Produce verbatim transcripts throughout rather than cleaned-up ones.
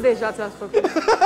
deja ți-ați făcut?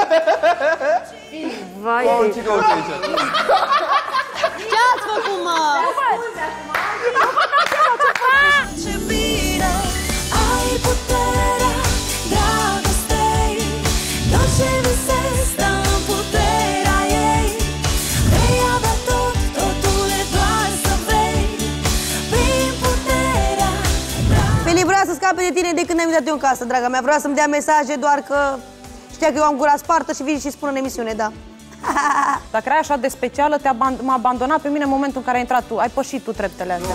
Vai oh, de... ce cauți aici? Ce ați făcut, mă? Nu văd! Nu văd așa ce fac! Ce bine ai puterea dragostei, tot ce visezi stă în puterea ei. Vei avea tot, totul e doar să vrei, prin puterea dragostei. Filip vrea să scape de tine de când am intrat eu în casă, draga mea. Vrea să-mi dea mesaje, doar că știa că eu am gura spartă și vine și spune în emisiune, da. Dacă erai așa de specială, m-a abandonat pe mine în momentul în care ai intrat tu. Ai pășit tu treptele astea.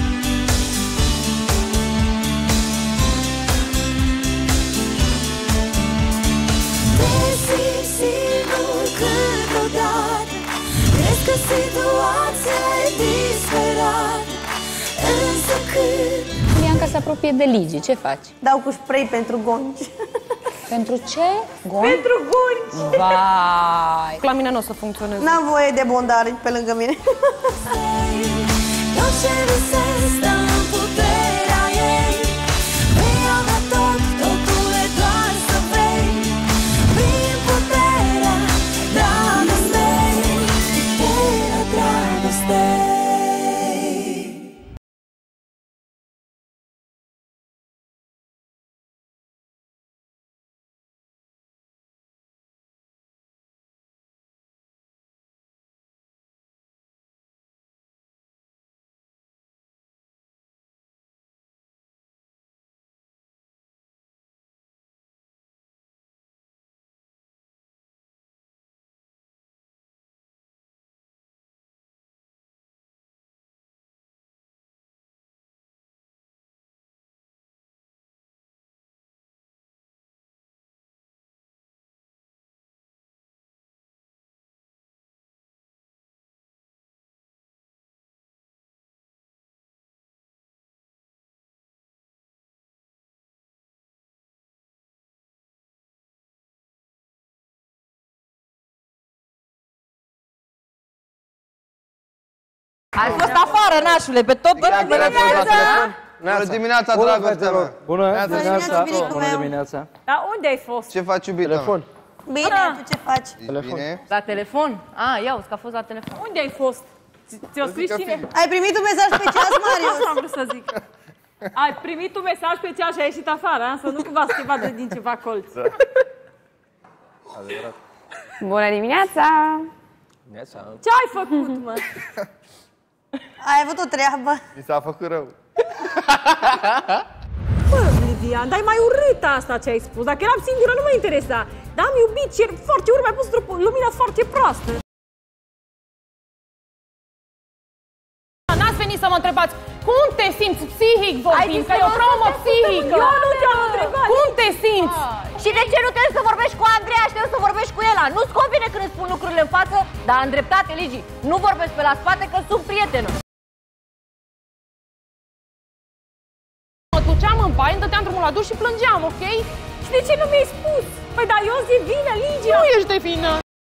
Te simți singur câteodată, crezi că situația e disperată, însă când Bianca se apropie de Ligi, ce faci? Dau cu spray pentru gongi. Pentru ce? Gon? Pentru gongi! Vai! La mine nu o să funcționeze. N-am voie de bondari pe lângă mine. tot ce visezi stă în puterea ei. Vei avea tot, totul e doar să vrei, prin puterea dragostei, puterea dragostei. Ai fost afară, nașule, pe tot Bună dimineața! Bună dimineața, dragostea mea! Bună dimineața, bună dimineața! Dar unde ai fost? Ce faci, iubita? Telefon. Bine, tu ce faci? Bine? La telefon? A, ia uzi că a fost la telefon. Unde ai fost? Ți-o scris cine? Ai primit un mesaj special, Marius? Asta am vrut să zic. Ai primit un mesaj special și ai ieșit afară, a? Să nu cumva să te vadă din ceva colț. Bună dimineața! Ce ai făcut, mă? Ai avut o treabă. Mi s-a făcut rău. Bă, Livian, dar e mai urât asta ce ai spus. Dacă eram singură, nu mă interesa. Dar am iubit și e foarte urât, mi-ai pus într-o lumină foarte proastă. N-ați venit să mă întrebați cum te simți psihic vorbind, că e o traumă psihică. Eu nu te-am întrebat. Cum te simți? Și de ce nu trebuie să vorbești cu Andreea și trebuie să vorbești cu Ela? Nu-ți convine când îți spun lucrurile în față, dar în dreptate, Ligi, nu vorbesc pe la spate că sunt prietenă. Mă duceam în baie, îmi dăteam drumul la duș și plângeam, ok? Și de ce nu mi-ai spus? Păi, dar eu zi vină, Ligia. Nu ești de vină.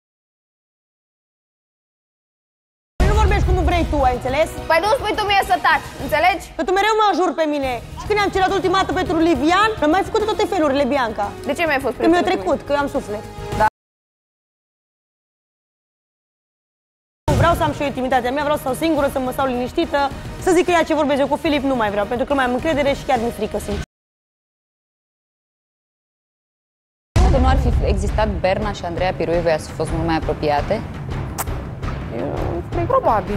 Nu vorbești cum nu vrei tu, ai înțeles? Păi nu spui tu mie să taci, înțelegi? Că tu mereu mă ajuri pe mine. Și când am cerat ultima dată pentru Livian, mi-am mai făcut de toate felurile, Bianca. De ce mi-ai fost Că mi-a trecut, că eu am suflet. Da. Vreau să am și eu intimitatea mea, vreau să stau singură, să mă stau liniștită. Să zic că ea ce vorbesc eu cu Filip nu mai vreau, pentru că nu mai am încredere și chiar mi-e frică, sincer. Dacă nu ar fi existat Berna și Andreea Pirui, voi ați fost mult mai apropiate? Probabil.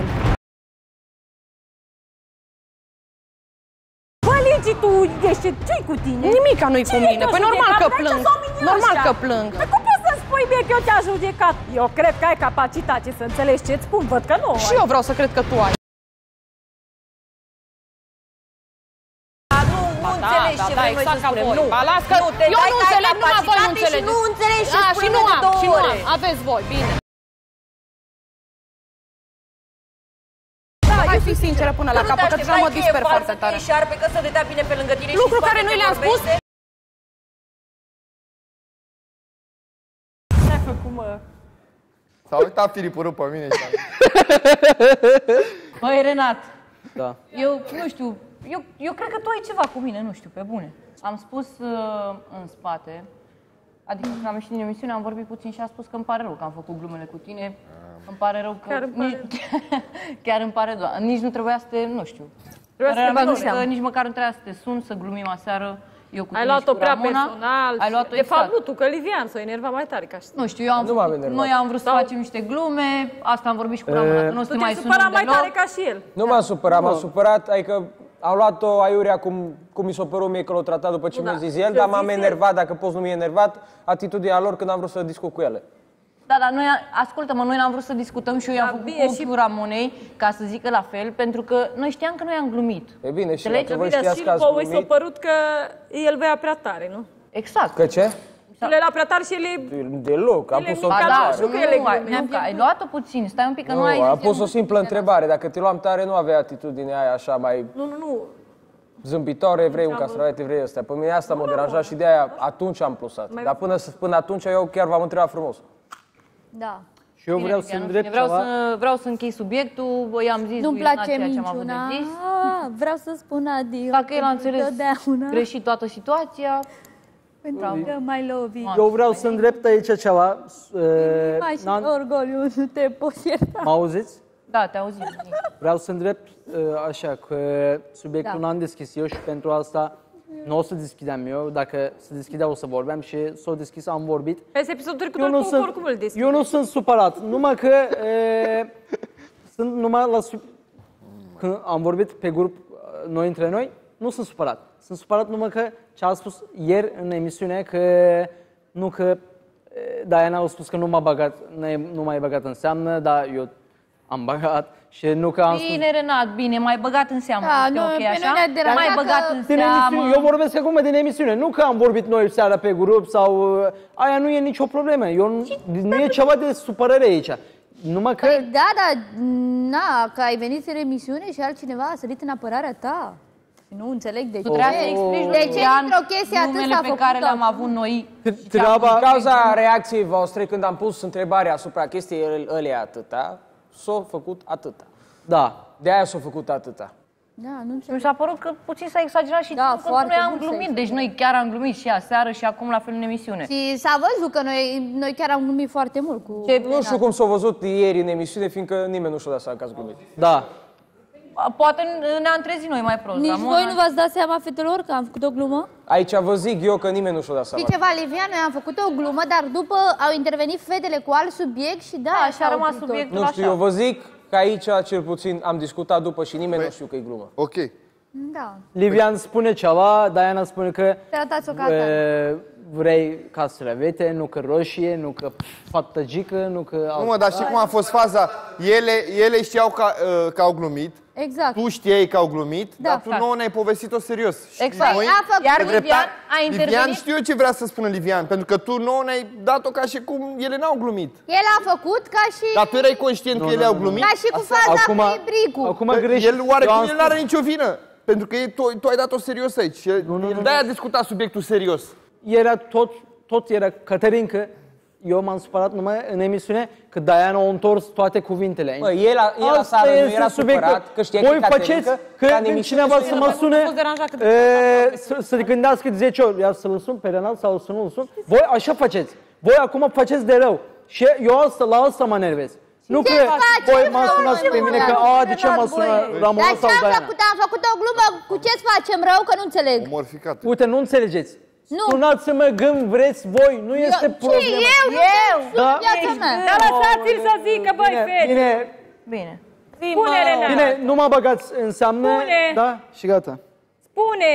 Bă, Ligi, tu ești, ce-i cu tine? Nimica nu-i cu mine. Păi normal că plâng. Normal că plâng. Dar cum poți să-mi spui mie că eu te-am judecat? Eu cred că ai capacitate să înțelegi ce-ți spun, văd că nu Și eu vreau să cred că tu ai. Nu, nu înțelegi ce vrem noi să spunem, nu. Las că eu nu înțeleg, numai voi nu înțelegeți. Nu înțelegi ce și nu spunem de am, două și nu ore. am. Aveți voi, bine. Hai fi sinceră până la capăt, că deja mă disper foarte tare. Șarpe, că să te dea bine pe lângă tine. Lucru care nu le-am spus. Ce-ai făcut, mă? S-a uitat Filip urât pe mine. Băi, Renat, Da. eu nu știu, eu, eu cred că tu ai ceva cu mine, nu știu, pe bune. Am spus uh, în spate Adică când am ieșit din emisiune, am vorbit puțin și a spus că îmi pare rău că am făcut glumele cu tine. Îmi pare rău că... Chiar îmi pare nici, chiar îmi pare rău. Nici nu trebuia să te... Nu știu. Trebuia să te bagi în seamă. Nici măcar nu trebuia să te sun, să glumim aseară. Eu cu Ai tine luat-o și cu prea Ramona. personal. Ai luat-o De fapt, exact. nu, tu, că Livian s-o enerva mai tare ca și Nu știu, eu am Nu m-am făcut, enervat. noi am vrut să facem niște glume, asta am vorbit și cu Ramona, că nu o să Tu te mai te sunăm supăra mai deloc. tare ca și el. Nu m-am supărat, m-am supărat, adică am luat-o aiurea cum, cum mi s-a părut mie că l-a tratat după ce Nu, mi-a da. zis el, Ce dar m-am zis el? enervat, dacă poți nu mi-e enervat, atitudinea lor când am vrut să discut cu ele. Da, dar noi, ascultă-mă, noi n-am vrut să discutăm și eu i-am Da, făcut bine, cursul și- Ramonei ca să zică la fel, pentru că noi știam că noi am glumit. E bine, și Înțelegi? dacă voi Bine, știați și că ați vouă i s-a glumit, părut că el vrea prea tare, nu? Exact. că ce? Și le era prea tare și el e... Deloc, am Ele pus o mica, Ba da, da, știu nu, că ele nu, ai, glume. nu, că ai luat-o puțin, stai un pic, că nu, Nu, ai am zis pus eu- o simplă întrebare, dacă te luam tare, nu avea atitudinea aia așa mai Nu, nu, nu. zâmbitoare, vrei un castravet, vrei ăstea. Pe mine asta m-a deranjat și de aia atunci am plusat. Dar până, până atunci eu chiar v-am întrebat frumos. Da. Și eu Bine, vreau să Livian, îndrept vreau ceva. să, vreau să închei subiectul, i-am zis Nu-mi lui Ionat place ceea ce am avut minciuna. de zis. Ah, vreau să spun adio. Dacă el a înțeles Totdeauna. greșit toată situația, Pentru că mai lovi. Eu vreau să îndrept aici ceva. uh, Mai și n-am- orgoliu, nu te poți ierta. Mă auziți? da, te auzim. Vreau să îndrept uh, așa, că subiectul Da. n-am deschis eu și pentru asta nu o să deschideam eu. Dacă se deschidea o să vorbeam și s-o deschis, am vorbit. Pe episodul Eu trecut, nu, oricum, sunt, oricum îl deschid. eu nu sunt supărat, numai că e, sunt numai la sub... Când am vorbit pe grup noi între noi, nu sunt supărat. Sunt supărat numai că ce a spus ieri în emisiune, că nu că e, Diana a spus că nu m-a băgat, nu m-ai băgat în seamnă, dar eu am băgat și nu că am spus... Bine, Renat, bine, mai băgat în seamă. Da, este nu, ok pe așa? noi ne-a deranjat Mai că- băgat în Din seamă. emisiune. Eu vorbesc acum din emisiune, nu că am vorbit noi seara pe grup sau... uh, Aia nu e nicio problemă, eu, nu, nu e ceva de supărare aici. Numai că... Păi da, da, na, că ai venit în emisiune și altcineva a sărit în apărarea ta. Nu înțeleg de ce. Tu trebuia să explici De lui ce Livian dintr-o chestie atât glumele s-a pe făcut care tot? le-am avut noi. Treaba... Din cauza reacției voastre, când am pus întrebarea asupra chestiei ălea atâta, s-a făcut atâta. Da. De aia s-a făcut atâta. Da, nu Mi înțeleg. s-a părut că puțin s-a exagerat și Da, ținut că foarte noi am mult s-a glumit. Deci exagerat. noi chiar am glumit și aseară și acum la fel în emisiune. Și s-a văzut că noi, noi chiar am glumit foarte mult cu... Ce- Nu știu cum s-a văzut ieri în emisiune, fiindcă nimeni nu și-a dat seama că ați glumit. Da. Poate ne-am trezit noi mai prost. Nici Ramona- voi nu v-ați dat seama, fetelor, că am făcut o glumă? Aici vă zic eu că nimeni nu și-a dat seama. Știi ceva, Livian, noi am făcut o glumă, dar după au intervenit fetele cu alt subiect și da, Da, și a s-a rămas oprit tot. subiectul Nu știu, așa. eu vă zic că aici cel puțin am discutat după și nimeni nu știu că e glumă. Ok. Da, Livian spune ceva, Diana spune că tratați-o ca atare. e, vrei castravete, nu că roșie, nu că fatăgică, nu că... Nu mă, dar știi cum a fost faza? Ele, ele știau că, uh, că au glumit, Exact. tu știai că au glumit, Da. dar tu nouă ne-ai povestit-o serios. Și Exact. noi- A făcut- Iar de Livian dreptate- a Livian intervenit. știu eu ce vrea să spună Livian, pentru că tu nouă ne-ai dat-o ca și cum ele n-au glumit. El a făcut ca și... Dar tu erai conștient că ele au glumit? Ca și cu faza Acum, cu Ibricu. acum Că greșit. El oare Eu am el spus- n-are nicio vină. Pentru că e, tu, tu ai dat-o serios aici. Și el, el de-aia a discutat subiectul serios. Era tot, tot era Caterinca. Eu m-am supărat numai în emisiune că Diana a întors toate cuvintele. Bă, el, a- el Asta aseară nu este era subiectul. supărat că știa Voi că faceți Caterinca, că ca în când emisiune cineva știa să el. mă Nu sune, fost deranjat că- e, să, să te gândească de zece ori, iar să-l sun pe Renat sau să nu-l sun. Voi așa faceți. Voi acum faceți de rău. Și eu asta, la asta mă nervez. Nu ce că faci? voi Ce m-ați faci? sunat Ce pe mine faci? că a, de ce m-a sunat Ramona Dar ce sau am Diana? făcut? Am făcut o glumă, cu ce-ți facem rău, că nu înțeleg. Morficat. Uite, nu înțelegeți. Nu. Sunați-mă când vreți voi, nu este Ce, problemă. eu? Nu Eu? te Da. sun viața mea. Dar lăsați-l să zică, băi, Bine, fete. bine, Bine. Spune, Renat. bine, nu mă băgați în seamnă. Spune. Da? Și gata. Spune.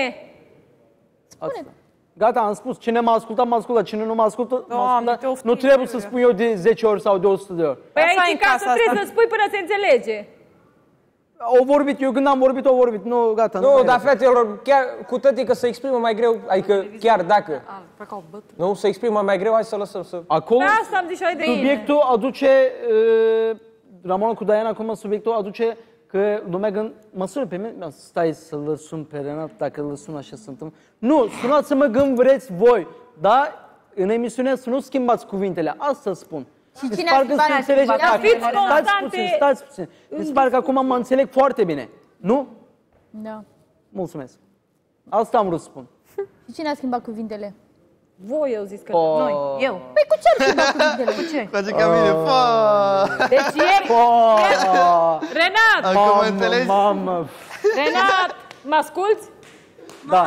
Asta. Gata, am spus. Cine m-a ascultat, m-a ascultat. Cine nu m-a ascultat, m-a Doamne, ascultat. te oftim, Nu trebuie să Iulia. spun eu de zece ori sau de o sută de ori. Păi Asta aici e în în casă casa trebuie asta. să spui până se înțelege. Au vorbit, eu când am vorbit, au vorbit. Nu, gata. Nu, mai dar e. fetelor, chiar cu tătii că se exprimă mai greu, adică chiar dacă, nu, se exprimă mai greu, hai să lăsăm să... Acolo, Pe asta am zis și eu de subiectul aduce, uh, Ramona cu Diana, acum subiectul aduce că lumea gând, mă sună pe mine, "Mă, stai să-l sun pe Renat, dacă îl sun așa se întâmplă. Nu, sunați-mă când vreți voi, dar în emisiune să nu schimbați cuvintele, asta spun. Și Mi se cine a pare că schimbat? se înțelege Ia clar. fiți Stați constante. puțin, stați puțin. Mi se pare că acum mă înțeleg foarte bine. Nu? Da. Mulțumesc. Asta am vrut să spun. Și cine a schimbat cuvintele? Voi eu zis că Oh. da. Noi, eu. Păi cu ce ar fi dat cuvintele? Cu ce? Face ca mine. Fă! Deci ieri... Oh, Renat! Acum mă mamă, înțelegi? mamă. Renat! Mă asculți? Da.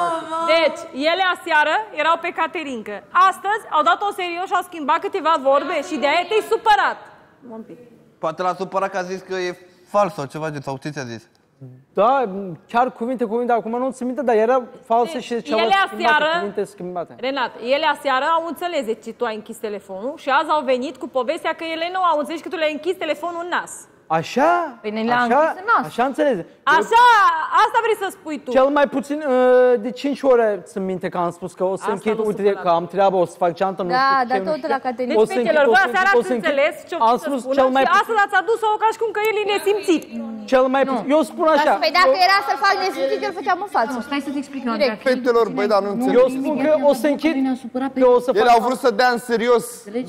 Deci, ele aseară erau pe caterincă. Astăzi au dat-o serios și au schimbat câteva vorbe și de-aia te-ai supărat. Un pic. Poate l-a supărat că a zis că e fals sau ceva de sau ce ți-a zis? Da, chiar cuvinte, cuvinte, acum nu țin minte, dar era falsă Deci, și ceva ele schimbate, aseară- cuvinte schimbate. Renat, ele aseară au înțeles de ce tu ai închis telefonul și azi au venit cu povestea că ele nu au înțeles că tu le-ai închis telefonul în nas. Așa? Păi ne le-a așa, închis în nas. așa înțelege. Așa, asta vrei să spui tu. Cel mai puțin uh, de cinci ore țin minte că am spus că o să Asta închid, l-a uite supărat. că am treabă, o să fac geantă, nu Da, știu dar ce, nu tot știu la ce. caterincă. O Deci, să închid, fetelor, o voi să aseară închid, o ați să închid. înțeles ce-o Am vrut să spus spună cel mai și puțin, astăzi ați adus-o ca și cum că el e nesimțit. cel mai puțin, eu spun așa. Păi dacă era să-l fac nesimțit, eu îl făceam în față. Nu, stai să-ți explic eu, Direct. Andreea. Fetelor, băi, da, nu înțeleg. Eu spun că o să închid, că o să Ele fac... au vrut să dea în serios.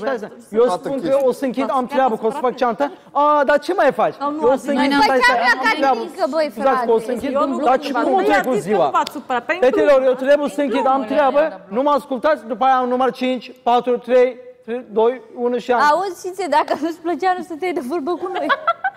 Eu toată spun că chestia. o să închid, am treabă, că o să fac geantă. A, dar ce mai faci? Eu o să închid, Păi stai, chiar stai, la am treabă. caterincă, băi, Scuzați că o să frate. închid, Eu nu dar glumesc, ce, v-am cum o zis. trec cu Păi, ați zis că ziua? nu v-ați supărat, pentru Fetelor, eu glumă. trebuie să închid, am treabă, nu mă ascultați, după aia am număr cinci, patru, trei, doi, unu și am. Auzi și ție, dacă nu-ți plăcea, nu stăteai de vorbă cu noi.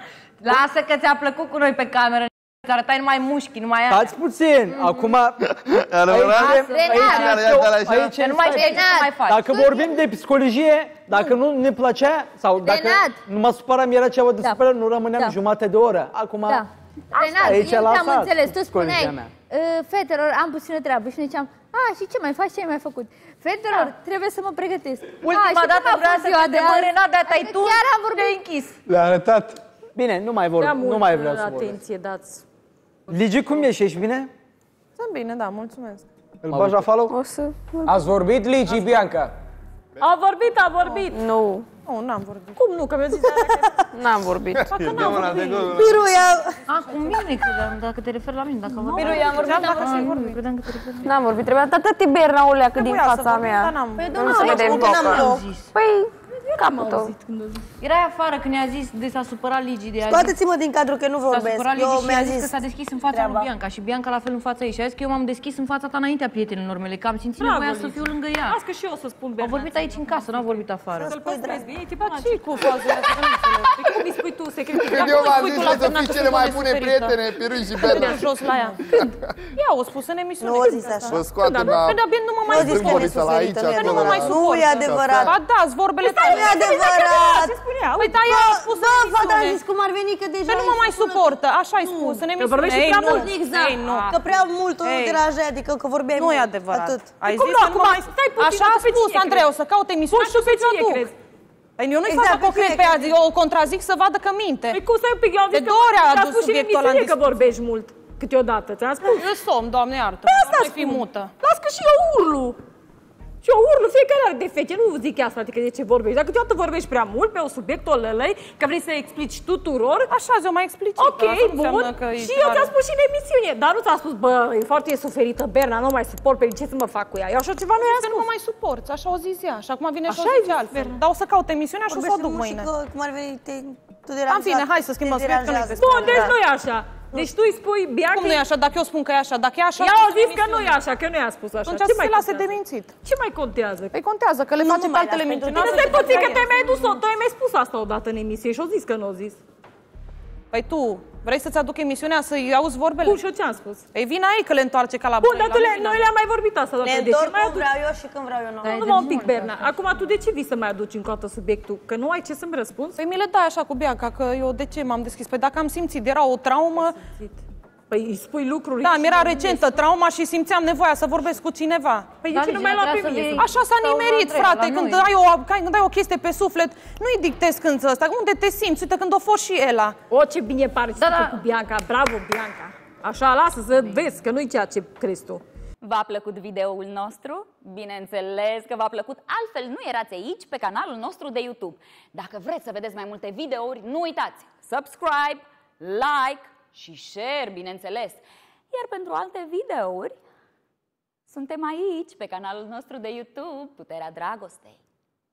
Lasă că ți-a plăcut cu noi pe cameră, că arătai numai mușchi, numai aia. Stați puțin, acum... Adevărat? Renat, Aici, Că nu mai știi ce să mai faci. dacă vorbim de psihologie, dacă nu ne plăcea, sau dacă Renat. nu mă supăram, era ceva de Da. supărare, nu rămâneam Da. jumate de oră. Acum... Da. Renat, aici eu la te-am sat, înțeles, tu psihologia spuneai, mea. "Uh, fetelor, am puțină treabă și ne ziceam, a, și ce mai faci, ce ai mai făcut? Fetelor, trebuie să mă pregătesc. Ultima "A, și dată cum a vrea fost să ziua te de întrebe, azi?" Renat, de-aia te-ai Adică tu, chiar am vorbit. te-ai închis. Le-a arătat. Bine, nu mai, vorb, Prea nu mult mai vreau să vorbesc. atenție dați. Ligi, cum ești? Ești bine? Sunt bine, da, mulțumesc. Îl bagi la follow? O să... Ați vorbit, Ligi, Bianca? A vorbit, a vorbit. Nu, Nu, n-am vorbit. Cum nu? Că mi-a zis aia că... n-am vorbit. De mâna de gol. Piruia, A, cu mine credeam, dacă te referi la mine, dacă am vorbit. Piruia, am vorbit, am vorbit. vorbit. Credeam că te referi. N-am vorbit. Trebuia atâta tiberna o leacă din Trebuia să fața vorbim, mea. dar n-am. Păi, Nu domnule, se aici vede în unde n-am focă. loc. Păi, capul tău. Erai afară când ne-a zis de s-a supărat Ligi de azi. Scoateți-mă din cadru că nu S-a vorbesc. supărat Eu Ligi și mi-a a zis că zis s-a deschis în fața treaba. lui Bianca și Bianca la fel în fața ei. Și a zis că eu m-am deschis în fața ta înaintea prietenilor mele, că am simțit Bravo, nevoia să Ligi. fiu lângă ea. Las că și eu o să spun Au Bernat. vorbit aici în casă, n-au vorbit afară. Să-l păstrezi bine, e tipul Ce cu faza asta? Că nu înțeleg. Păi cum îi spui tu secretul? Când eu v-am zis că să fii cele mai bune prietene, Pirui și Dă Berna. jos la ea. Când? Ea o spus în emisiune. Nu o zis așa. Vă scoate la... Păi, dar bine, nu mă mai Nu o zis că e Tâmbovița la aici, nesuferită, acolo, nu la- mai Nu e adevărat. Ba da, vorbele tale. Nu e adevărat. Ce spunea? Păi da, ea a spus Da, în fata a emisiune. zis cum ar veni că deja... Că nu mă mai suportă, așa ai spus în emisiune. vorbești Ei, prea nu. mult. Exact, Ei, nu. că prea mult o Ei. deranjai, adică că vorbeai Nu e mult. adevărat. Atât. Ai Cum zis nu? că nu Acum, mai... stai puțin, Așa a pe spus cine Andrei, o crezi? să caute emisiunea Pur și o și pe să cine tu. crezi? Păi eu nu-i Exact, fac că o pe cred cine pe crezi? azi, eu o contrazic să vadă că minte. Păi cum stai un pic, eu am De zis două ori a că adus a spus și în subiectul ăla în emisiune că discuție. vorbești mult. Câteodată, ți-am spus. Eu somn, Doamne iartă. Asta nu fi spun. mută. Las că și eu urlu. Și eu urlu, fiecare are defecte, nu zic asta, adică de ce vorbești. Dacă câteodată vorbești prea mult pe un subiect, o lălăi, că vrei să explici tuturor, Așa zi-o mai explici. ok, bun, și eu ți-am spus și în emisiune, dar nu ți-am spus, bă, e foarte suferită, Berna, nu mai suport pe ce să mă fac cu ea. Eu așa ceva nu i-am Că nu spus. mă mai suporți, așa o zis ea. Și acum vine și Așa o ai zice zis, altfel. Berna. Dar o să caut emisiunea și o să o Vorbește duc mult și mâine. că cum ar veni te, tu deranjat. În fine, hai să schimbăm te subiectul, nu-i deranjează. despre Bun, deci Da. nu e așa. Deci tu îi spui, Bianca, Cum nu e așa? Dacă eu spun că e așa, dacă e așa... ea a spune zis că emisiunea. nu e așa, că nu i-a spus așa. Atunci Ce să mai se lase de contează? mințit. Ce mai contează? Păi contează, că le Nu, face nu pe mai altele las, pentru mincinoase. Bine, stai puțin, că te-ai mai dus, te-ai mai spus asta odată în emisie și o zis că nu o zis. Păi tu, vrei să-ți aduc emisiunea să-i auzi vorbele? Bun, și eu ți-am spus. Ei, vine ei că le întoarce ca la Bun, dar tu le, la mine. noi le-am mai vorbit asta Le odată. De ce întorc mai cum aduci? vreau eu și când vreau eu. Nu. Nu mă un pic, Berna. Acum tu de ce vii să mai aduci încă o dată subiectul? Că nu ai ce să-mi răspunzi? Păi mi le dai așa cu Bianca, că eu de ce m-am deschis? Păi dacă am simțit, era o traumă, Păi îi spui lucruri. da, și mi era nu recentă trauma și simțeam nevoia să vorbesc cu cineva. Păi de Da, ce nu Ligia, mai lua trebuia pe să mine? vii. Așa s-a Sau nimerit, Andrei, frate, la când noi. ai, o, când ai o chestie pe suflet, nu-i dictezi când ăsta, unde te simți, uite, când o fost și Ela. O, ce bine pare Da, da, da. cu Bianca. Bravo, Bianca. Așa, lasă să vezi că nu-i ceea ce crezi tu. V-a plăcut videoul nostru? Bineînțeles că v-a plăcut, altfel nu erați aici pe canalul nostru de YouTube. Dacă vreți să vedeți mai multe videouri, nu uitați, subscribe, like și share, bineînțeles. Iar pentru alte videouri, suntem aici pe canalul nostru de YouTube, Puterea Dragostei.